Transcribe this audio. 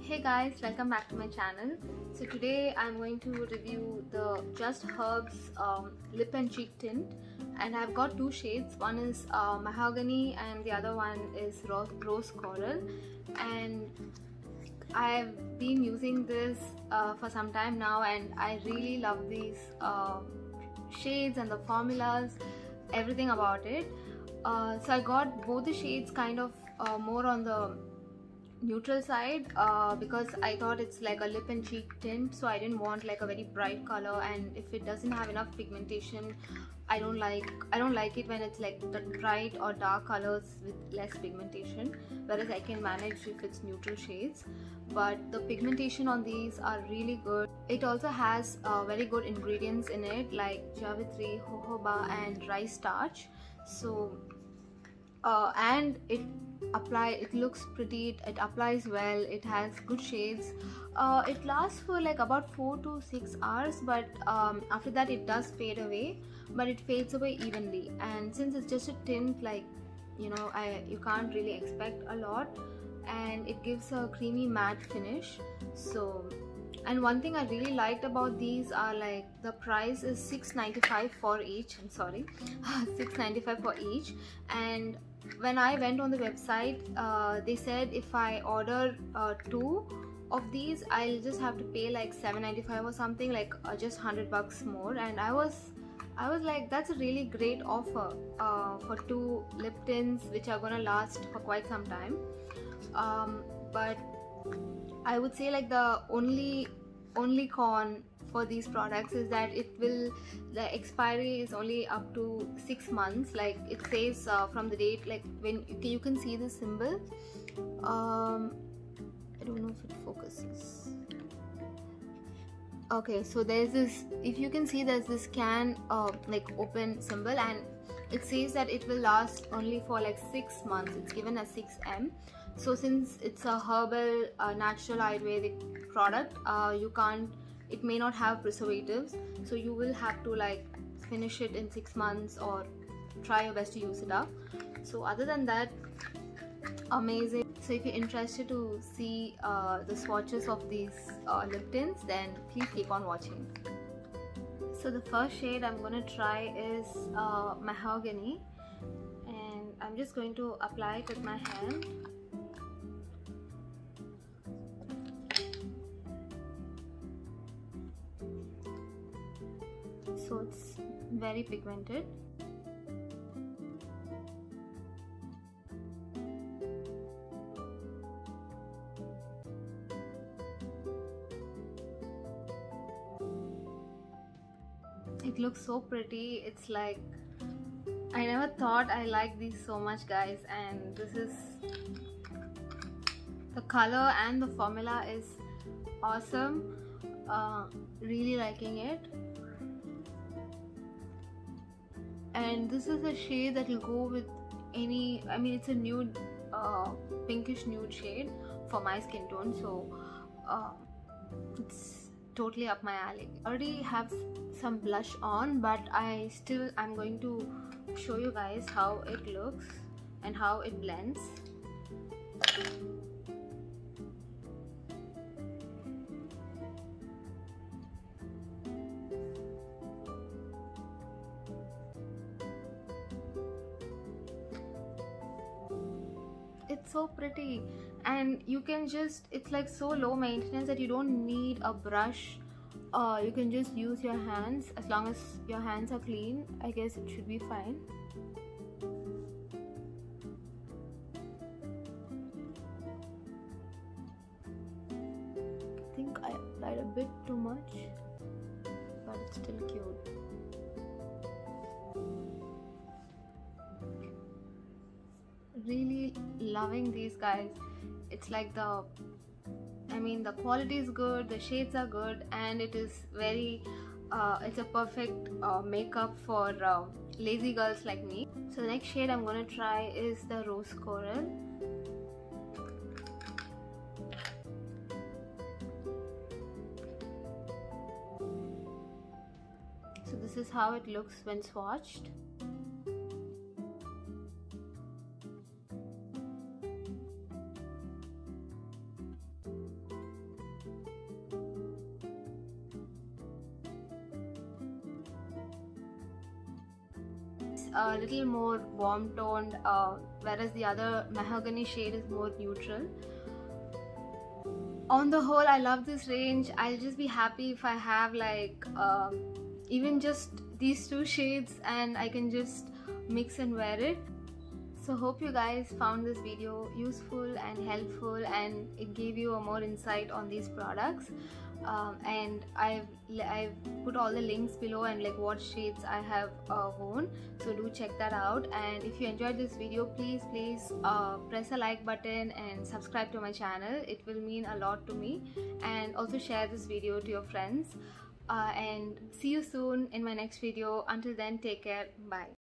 Hey guys, welcome back to my channel. So today I'm going to review the Just Herbs lip and cheek tint, and I've got two shades. One is mahogany and the other one is rose coral, and I've been using this for some time now, and I really love these shades and the formulas, everything about it. So I got both the shades kind of more on the neutral side because I thought it's like a lip and cheek tint, so I didn't want like a very bright color, and if it doesn't have enough pigmentation, I don't like it when it's like the bright or dark colors with less pigmentation, whereas I can manage if it's neutral shades. But the pigmentation on these are really good. It also has very good ingredients in it like Jawitri, jojoba and rice starch. So and it looks pretty, it applies well, it has good shades. It lasts for like about 4 to 6 hours, but after that it does fade away, but it fades away evenly. And since it's just a tint, like, you know, you can't really expect a lot, and it gives a creamy matte finish. So, and one thing I really liked about these are like the price is $6.95 for each. I'm sorry, $6.95 for each. And when I went on the website, they said if I order 2 of these, I'll just have to pay like $7.95 or something, like just $100 more. And I was like, that's a really great offer for 2 lip tints which are gonna last for quite some time. But I would say like the only con for these products is that the expiry is only up to 6 months. Like it says from the date, like when you can see the symbol. I don't know if it focuses. Okay, so there's this, if you can see, there's this can like open symbol, and it says that it will last only for like 6 months. It's given as 6M. So since it's a herbal natural Ayurvedic product, it may not have preservatives, so you will have to like finish it in 6 months or try your best to use it up. So other than that, amazing. So if you're interested to see the swatches of these lip tints, then please keep on watching. So the first shade I'm gonna try is mahogany, and I'm just going to apply it with my hand. So it's very pigmented. It looks so pretty. It's like, I never thought I liked these so much, guys, and this is, the color and the formula is awesome. Really liking it. And this is a shade that will go with any, I mean, it's a nude, pinkish nude shade for my skin tone, so it's totally up my alley. I already have some blush on, but I'm going to show you guys how it looks and how it blends. It's so pretty, and you can just, it's like so low maintenance that you don't need a brush. You can just use your hands. As long as your hands are clean, I guess it should be fine. I think I applied a bit too much, but it's still cute. Really loving these, guys. It's like the quality is good, the shades are good, and it is very it's a perfect makeup for lazy girls like me. So the next shade I'm gonna try is the rose coral. So this is how it looks when swatched. a little more warm toned, whereas the other mahogany shade is more neutral. On the whole, I love this range. I'll just be happy if I have like even just these two shades and I can just mix and wear it. So hope you guys found this video useful and helpful, and it gave you a more insight on these products. And I've put all the links below and like what shades I have worn, so do check that out. And if you enjoyed this video, please press the like button and subscribe to my channel. It will mean a lot to me. And also share this video to your friends, and see you soon in my next video. Until then, take care. Bye.